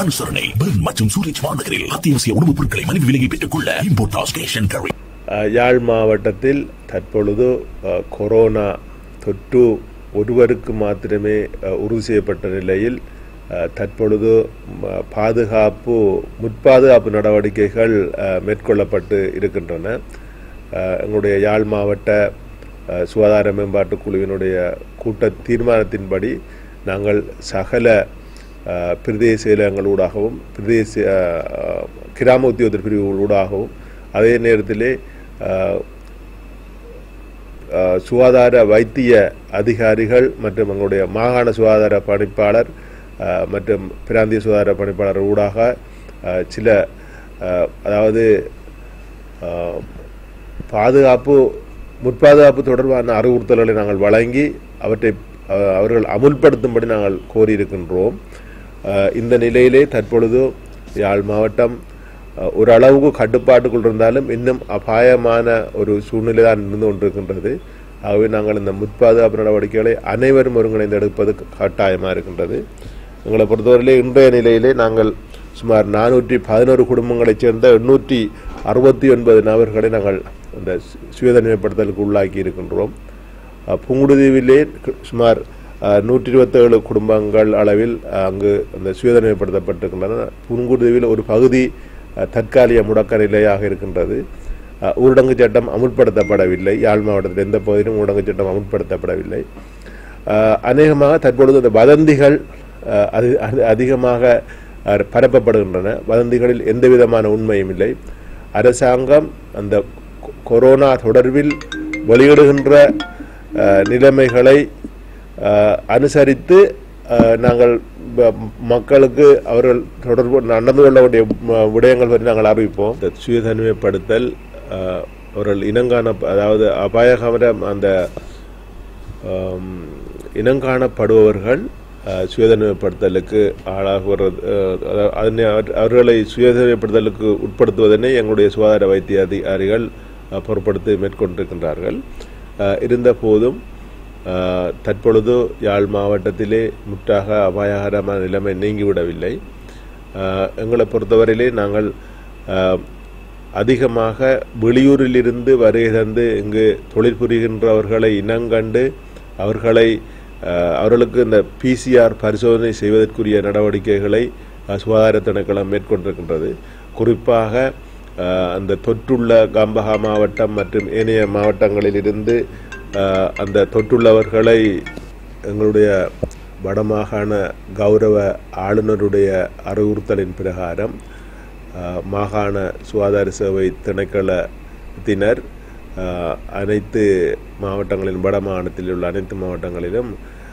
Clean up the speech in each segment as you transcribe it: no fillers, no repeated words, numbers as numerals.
அனுசரணை பெர்ன் மற்றும் சூரிச் மாநகரில் அத்தியாவசிய உணவுப் பொருட்களை மலிவு விலையை பெற்றுக் கொள்ள importers cash and carry. Yazh மாவட்டத்தில் தற்பொழுது கொரோனா தொற்று ஒருவருக்கு மாத்திரமே உறுதி செய்யப்பட்ட நிலையில் தற்பொழுது முற்பாதுகாப்பு நடவடிக்கைகள் மேற்கொள்ளப்பட்டு இருக்கின்றன. எங்களுடைய யாழ் மாவட்ட சுகாதார மேம்பாட்டு குழுவினுடைய கூட்ட தீர்மானத்தின்படி நாங்கள் சகல பிரதேச செயலகங்களூடாகவும் பிரதேச கிராம உத்தியோகத்தர் பிரிவுகளூடாகவும் அதே நேரத்திலே சுகாதார வைத்திய அதிகாரிகள் மற்றும் எங்களுடைய மாகாண சுகாதார பணிப்பாளர் மற்றும் பிராந்திய சுகாதார பணிப்பாளர் ஊடாக சில அதாவது முற்பாதுகாப்பு தொடர்பான அறிவுறுத்தல்களை நாங்கள் வழங்கி அவர்கள் அமுல்படுத்தும்படி நாங்கள் கோரியிருக்கின்றோம். இந்த நிலையிலே தற்பொழுது யாழ் மாவட்டம் ஓரளவுக்கு கட்டுப்பாட்டுக்குள் இருந்தாலும் இன்னும் அபாயமான ஒரு சூழ்நிலை தான் இருந்து கொண்டிருக்கின்றது. ஆகவே நாங்கள் இந்த முற்பாதுகாப்பு நடவடிக்கைகளை அனைவரும் ஒருங்கிணைந்து எடுப்பது கட்டாயமாக இருக்கின்றது. எங்களை பொறுத்தவரையிலே இன்றைய நிலையிலே நாங்கள் சுமார் 411 குடும்பங்களைச் சேர்ந்த 869 நபர்களை நாங்கள் இந்த சுயதனிமைப்படுத்தலுக்கு உள்ளாக்கி இருக்கின்றோம். புங்குடுதீவிலே சுமார் 127 குடும்பங்கள் அளவில் அங்கு அந்த சுயதனிமைப்படுத்தப்பட்டிருக்கின்றன. புங்குடுதீவில் ஒரு பகுதி தற்காலிக முடக்க நிலையாக இருக்கின்றது. ஊரடங்கு சட்டம் அமுல்படுத்தப்படவில்லை. யாழ் மாவட்டத்தில் எந்த பகுதியிலும் ஊரடங்கு சட்டம் அமுல்படுத்தப்படவில்லை. அநேகமாக தற்பொழுது அந்த வதந்திகள் அதிகமாக பரப்பப்படுகின்றன. வதந்திகளில் எந்த விதமான உண்மையும் இல்லை. அரசாங்கம் அந்த கொரோனா தொடர்பில் வெளியிடுகின்ற நிலைமைகளை அனுசரித்து நாங்கள் மக்களுக்கு அவர்கள் தொடர்பு நடந்து கொள்ள வேண்டிய விடயங்கள் பற்றி நாங்கள் அறிவிப்போம். சுய தனிமைப்படுத்தல் அவர்கள் இனங்காண அதாவது அபாயகர அந்த இனங்காணப்படுபவர்கள் சுயதனிமைப்படுத்தலுக்கு ஆளாகுவது அவர்களை சுயதனிமைப்படுத்தலுக்கு உட்படுத்துவதனை எங்களுடைய சுகாதார வைத்திய அதிகாரிகள் பொருட்படுத்தி மேற்கொண்டிருக்கின்றார்கள். இருந்த போதும் தற்பொழுது யாழ் மாவட்டத்திலே முற்றாக அபாயகரமான நிலைமை நீங்கிவிடவில்லை. எங்களை பொறுத்தவரையிலே நாங்கள் அதிகமாக வெளியூரிலிருந்து வருகை தந்து இங்கு தொழில் புரிகின்றவர்களை இனங்கண்டு அவர்களுக்கு இந்த பிசிஆர் பரிசோதனை செய்வதற்குரிய நடவடிக்கைகளை சுகாதார திணைக்களம் மேற்கொண்டிருக்கின்றது. குறிப்பாக அந்த தொற்றுள்ள கம்பஹா மாவட்டம் மற்றும் ஏனைய மாவட்டங்களிலிருந்து அந்த தொற்றுள்ளவர்களை எங்களுடைய வடமாகாண கௌரவ ஆளுநருடைய அறிவுறுத்தலின் பிரகாரம் மாகாண சுகாதார சேவை திணைக்களத்தினர் அனைத்து மாவட்டங்களிலும் வட மாகாணத்தில் உள்ள அனைத்து மாவட்டங்களிலும்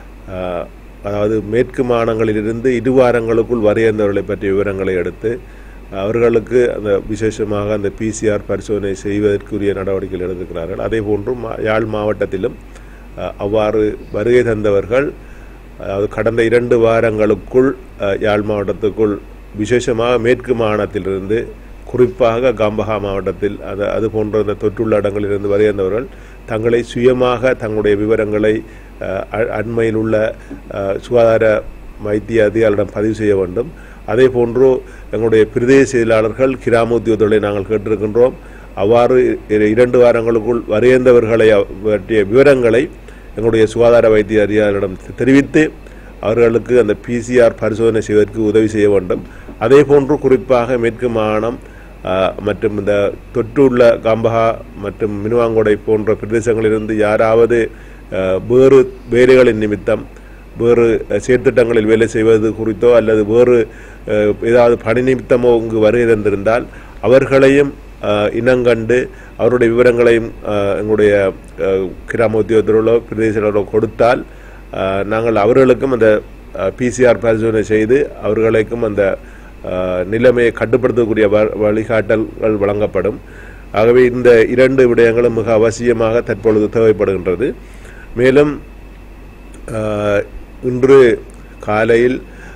அதாவது மேற்கு மாகாணங்களிலிருந்து 2 வாரங்களுக்குள் வரையந்தவர்களை பற்றிய விவரங்களை எடுத்து அவர்களுக்கு அந்த விசேஷமாக அந்த பிசிஆர் பரிசோதனை செய்வதற்குரிய நடவடிக்கைகள் எடுத்திருக்கிறார்கள். அதே போன்று யாழ் மாவட்டத்திலும் அவ்வாறு வருகை தந்தவர்கள் அதாவது கடந்த 2 வாரங்களுக்குள் யாழ் மாவட்டத்துக்குள் விசேஷமாக மேற்கு மாகாணத்திலிருந்து குறிப்பாக கம்பஹா மாவட்டத்தில் அது போன்ற அந்த தொற்றுள்ள இடங்களிலிருந்து வருகின்றவர்கள் தங்களை சுயமாக தங்களுடைய விவரங்களை அண்மையில் உள்ள சுகாதார வைத்திய அதிகாரிடம் பதிவு செய்ய வேண்டும். அதே போன்று எங்களுடைய பிரதேச செயலாளர்கள் கிராம உத்தியோகத்தர்களை நாங்கள் கேட்டிருக்கின்றோம். அவ்வாறு 2 வாரங்களுக்குள் வருகின்றவர்களை பற்றிய விவரங்களை எங்களுடைய சுகாதார வைத்திய அதிகாரிகளிடம் தெரிவித்து அவர்களுக்கு அந்த பிசிஆர் பரிசோதனை செய்வதற்கு உதவி செய்ய வேண்டும். அதே போன்று குறிப்பாக மேற்கு மாகாணம் மற்றும் இந்த தொற்றுள்ள கம்பஹா மற்றும் மினுவாங்கொடை போன்ற பிரதேசங்களிலிருந்து யாராவது வேறு வேலைகளின் நிமித்தம் வேறு செயற்திட்டங்களில் வேலை செய்வது குறித்தோ அல்லது வேறு ஏதாவது பணி நிமித்தமோ இங்கு வருகை தந்திருந்தால் அவர்களையும் இனங்கண்டு அவருடைய விவரங்களையும் எங்களுடைய கிராம உத்தியோகத்தர்களோ பிரதேசங்களோ கொடுத்தால் நாங்கள் அவர்களுக்கும் அந்த பிசிஆர் பரிசோதனை செய்து அவர்களுக்கும் அந்த நிலைமையை கட்டுப்படுத்தக்கூடிய வழிகாட்டல்கள் வழங்கப்படும். ஆகவே இந்த 2 விடயங்களும் மிக அவசியமாக தற்பொழுது தேவைப்படுகின்றது. மேலும் இன்று காலையில்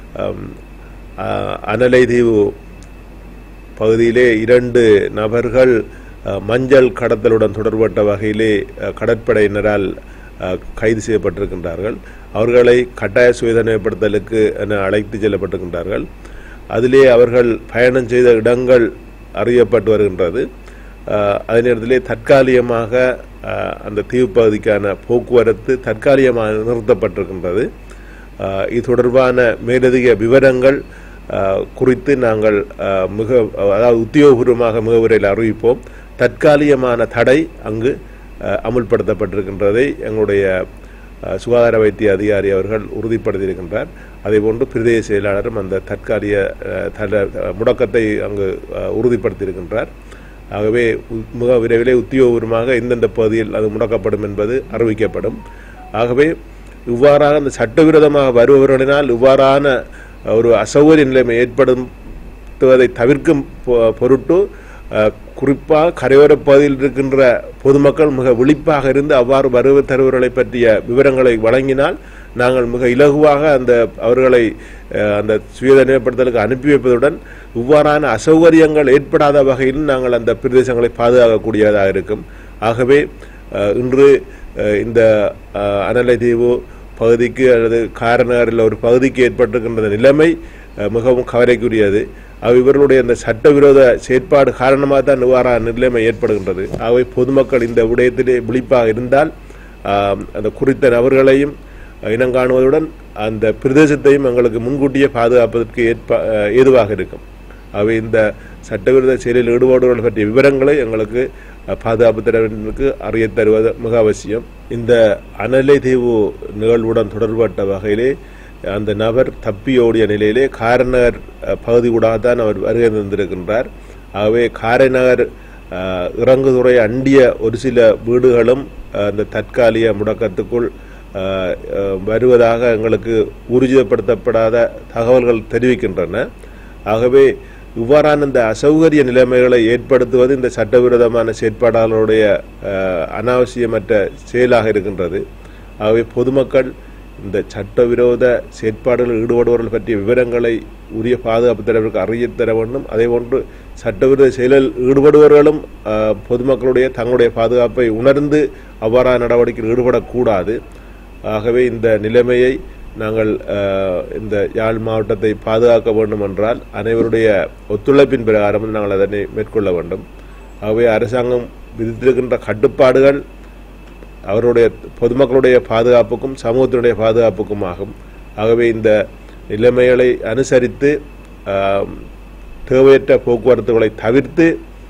அனலைதீவு பகுதியிலே 2 நபர்கள் மஞ்சள் கடத்தலுடன் தொடர்பட்ட வகையிலே கடற்படையினரால் கைது செய்யப்பட்டிருக்கின்றார்கள். அவர்களை கட்டாய சுயதனிமைப்படுத்தலுக்கு என அழைத்து செல்லப்பட்டிருக்கின்றார்கள். அதிலே அவர்கள் பயணம் செய்த இடங்கள் அறியப்பட்டு வருகின்றது. அதே நேரத்திலே தற்காலிகமாக அந்த தீவு பகுதிக்கான போக்குவரத்து தற்காலிகமாக நிறுத்தப்பட்டிருக்கின்றது. இது தொடர்பான மேலதிக விவரங்கள் குறித்து நாங்கள் அதாவது உத்தியோகபூர்வமாக மிக விரைவில் அறிவிப்போம். தற்காலிகமான தடை அங்கு அமுல்படுத்தப்பட்டிருக்கின்றதை எங்களுடைய சுகாதார வைத்திய அதிகாரி அவர்கள் உறுதிப்படுத்தியிருக்கின்றார். அதேபோன்று பிரதேச செயலாளரும் அந்த தற்காலிக முடக்கத்தை அங்கு உறுதிப்படுத்தியிருக்கின்றார். ஆகவே மிக விரைவிலே உத்தியோகபூர்வமாக எந்தெந்த பகுதியில் அது முடக்கப்படும் என்பது அறிவிக்கப்படும். ஆகவே இவ்வாறாக அந்த சட்டவிரோதமாக வருபவர்களினால் இவ்வாறான ஒரு அசௌகரிய நிலைமை ஏற்படுத்துவதை தவிர்க்கும் பொருட்டு குறிப்பாக கரையோர பகுதியில் இருக்கின்ற பொதுமக்கள் மிக விழிப்பாக இருந்து அவ்வாறு வருவ தருவர்களை பற்றிய விவரங்களை வழங்கினால் நாங்கள் மிக இலகுவாக அவர்களை அந்த சுயதனிமைப்படுத்தலுக்கு அனுப்பி வைப்பதுடன் இவ்வாறான அசௌகரியங்கள் ஏற்படாத வகையில் நாங்கள் அந்த பிரதேசங்களை பாதுகாக்கக்கூடியதாக இருக்கும். ஆகவே இன்று இந்த அனலை தீவு பகுதிக்கு அல்லது காரநகரில் ஒரு பகுதிக்கு ஏற்பட்டிருக்கின்ற நிலைமை மிகவும் கவலைக்குரியது. இவர்களுடைய அந்த சட்டவிரோத செயற்பாடு காரணமாக தான் இவ்வாறான நிலைமை ஏற்படுகின்றது. ஆகவே பொதுமக்கள் இந்த விடயத்திலே விழிப்பாக இருந்தால் அந்த குறித்த நபர்களையும் இனங்காணுவதுடன் அந்த பிரதேசத்தையும் எங்களுக்கு முன்கூட்டியே பாதுகாப்பதற்கு ஏதுவாக இருக்கும். அவை இந்த சட்டவிரோத செயலில் ஈடுபடுவர்கள் பற்றிய விவரங்களை எங்களுக்கு பாதுகாப்பு தரப்பினருக்கு அறிய தருவது மிக அவசியம். இந்த அனலை தீவு நிகழ்வுடன் தொடர்பட்ட வகையிலே அந்த நபர் தப்பியோடிய நிலையிலே காரைநகர் பகுதி கூடாகத்தான் அவர் வருகை தந்திருக்கின்றார். ஆகவே காரைநகர் இறங்குதுறை அண்டிய ஒரு சில வீடுகளும் அந்த தற்காலிக முடக்கத்துக்குள் வருவதாக எங்களுக்கு ஊர்ஜிதப்படுத்தப்படாத தகவல்கள் தெரிவிக்கின்றன. ஆகவே இவ்வாறான இந்த அசௌகரிய நிலைமைகளை ஏற்படுத்துவது இந்த சட்டவிரோதமான செயற்பாடாளருடைய அனாவசியமற்ற செயலாக இருக்கின்றது. ஆகவே பொதுமக்கள் இந்த சட்டவிரோத செயற்பாடுகளில் ஈடுபடுவர்கள் பற்றிய விவரங்களை உரிய பாதுகாப்பு தரப்பிற்கு அறியத்தர வேண்டும். அதேபோன்று சட்டவிரோத செயலில் ஈடுபடுபவர்களும் பொதுமக்களுடைய தங்களுடைய பாதுகாப்பை உணர்ந்து அவ்வாறான நடவடிக்கையில் ஈடுபடக்கூடாது. ஆகவே இந்த நிலைமையை நாங்கள் இந்த யாழ் மாவட்டத்தை பாதுகாக்க வேண்டும் என்றால் அனைவருடைய ஒத்துழைப்பின் பிரகாரம் நாங்கள் அதனை மேற்கொள்ள வேண்டும். ஆகவே அரசாங்கம் விதித்திருக்கின்ற கட்டுப்பாடுகள் அவருடைய பொதுமக்களுடைய பாதுகாப்புக்கும் சமூகத்தினுடைய பாதுகாப்புக்கும் ஆகும். ஆகவே இந்த நிலைமைகளை அனுசரித்து தேவையற்ற போக்குவரத்துகளை தவிர்த்து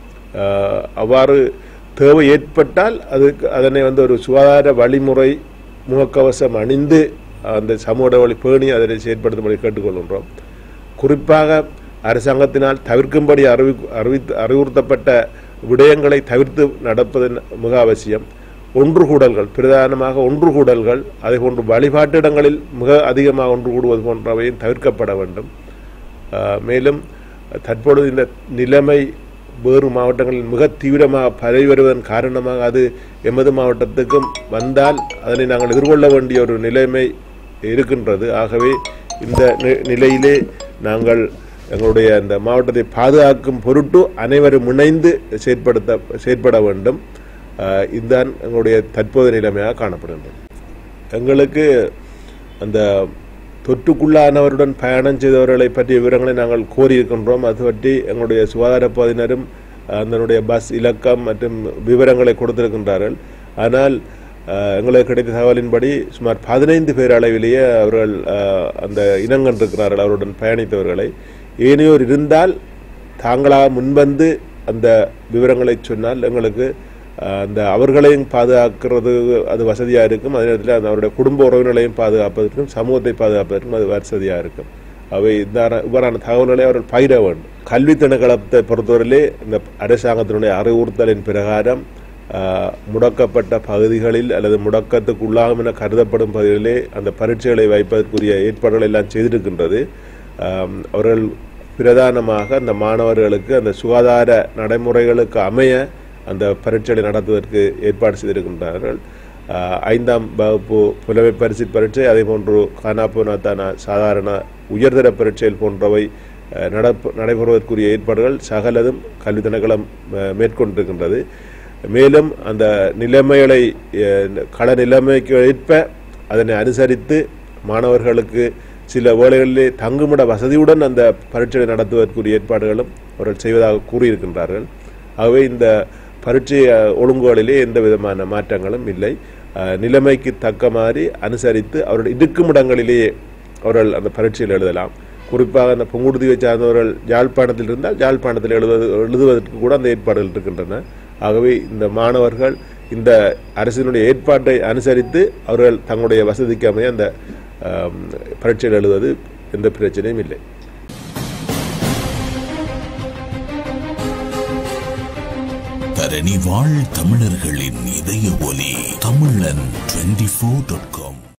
அவ்வாறு தேவை ஏற்பட்டால் அதனை ஒரு சுகாதார வழிமுறை முகக்கவசம் அணிந்து அந்த சமூக வழி பேணி அதனை செயற்படுத்தும்படி கேட்டுக்கொள்கின்றோம். குறிப்பாக அரசாங்கத்தினால் தவிர்க்கும்படி அறிவுறுத்தப்பட்ட விடயங்களை தவிர்த்து நடப்பது மிக அவசியம். ஒன்றுகூடல்கள், பிரதானமாக ஒன்றுகூடல்கள், அதே போன்று வழிபாட்டு இடங்களில் மிக அதிகமாக ஒன்று கூடுவது போன்றவையும் தவிர்க்கப்பட வேண்டும். மேலும் தற்பொழுது இந்த நிலைமை வேறு மாவட்டங்களில் மிக தீவிரமாக பரவி வருவதன் காரணமாக அது எமது மாவட்டத்துக்கும் வந்தால் அதனை நாங்கள் எதிர்கொள்ள வேண்டிய ஒரு நிலைமை இருக்கின்றது. ஆகவே இந்த நிலையிலே நாங்கள் எங்களுடைய இந்த மாவட்டத்தை பாதுகாக்கும் பொருட்டு அனைவரும் இணைந்து செயற்பட வேண்டும். இதுதான் எங்களுடைய தற்போதைய நிலைமையாக காணப்படுகின்றது. எங்களுக்கு அந்த தொற்றுக்குள்ளானவருடன் பயணம் செய்தவர்களை பற்றிய விவரங்களை நாங்கள் கோரியிருக்கின்றோம். அது பற்றி எங்களுடைய சுகாதார பகுதியினரும் அதனுடைய பஸ் இலக்கம் மற்றும் விவரங்களை கொடுத்திருக்கின்றார்கள். ஆனால் எங்களுக்கு கிடைத்த தகவலின்படி சுமார் 15 பேர் அளவிலேயே அவர்கள் அந்த இனங்கண்டிருக்கிறார்கள் அவருடன் பயணித்தவர்களை. ஏனையோர் இருந்தால் தாங்களாக முன்வந்து அந்த விவரங்களை சொன்னால் எங்களுக்கு அந்த அவர்களையும் பாதுகாக்கிறது அது வசதியாக இருக்கும். அதே நேரத்தில் அவருடைய குடும்ப உறவினர்களையும் பாதுகாப்பதற்கும் சமூகத்தை பாதுகாப்பதற்கும் அது வசதியாக இருக்கும். அவை இவ்வாறான தகவல்களை அவர்கள் பகிர வேண்டும். கல்வி திணைக்களத்தை பொறுத்தவரையிலே இந்த அரசாங்கத்தினுடைய அறிவுறுத்தலின் பிரகாரம் முடக்கப்பட்ட பகுதிகளில் அல்லது முடக்கத்துக்கு உள்ளாகும் என கருதப்படும் பகுதிகளிலே அந்த பரீட்சைகளை வைப்பதற்குரிய ஏற்பாடுகள் எல்லாம் செய்திருக்கின்றது. அவர்கள் பிரதானமாக அந்த மாணவர்களுக்கு அந்த சுகாதார நடைமுறைகளுக்கு அமைய அந்த பரீட்சைகளை நடத்துவதற்கு ஏற்பாடு செய்திருக்கின்றார்கள். 5ஆம் வகுப்பு புலமை பரிசு பரீட்சை, அதே போன்று கானாப்போனாத்தான சாதாரண உயர்தர பரீட்சைகள் போன்றவை நடைபெறுவதற்குரிய ஏற்பாடுகள் சகலதும் கல்வி திணைக்களம் மேற்கொண்டிருக்கின்றது. மேலும் அந்த நிலைமைகளை கள நிலைமைக்கு ஏற்ப அதனை அனுசரித்து மாணவர்களுக்கு சில வேளைகளிலே தங்குமிட வசதியுடன் அந்த பரீட்சையை நடத்துவதற்குரிய ஏற்பாடுகளும் அவர்கள் செய்வதாக கூறியிருக்கின்றார்கள். ஆகவே இந்த பரீட்சை ஒழுங்குகளிலே எந்த விதமான மாற்றங்களும் இல்லை. நிலைமைக்கு தக்க மாதிரி அனுசரித்து அவர்கள் இருக்கும் இடங்களிலேயே அவர்கள் அந்த பரீட்சையில் எழுதலாம். குறிப்பாக அந்த புங்குடுதீவை சார்ந்தவர்கள் யாழ்ப்பாணத்தில் இருந்தால் யாழ்ப்பாணத்தில் எழுதுவதற்கு கூட அந்த ஏற்பாடுகள் இருக்கின்றன. ஆகவே இந்த மாணவர்கள் இந்த அரசினுடைய ஏற்பாட்டை அனுசரித்து அவர்கள் தங்களுடைய வசதிக்கு அமைய அந்த பரீட்சையில் எழுதுவது எந்த பிரச்சனையும் இல்லை. தரணி வாழ் தமிழர்களின் இதய ஒலி தமிழன் 24.com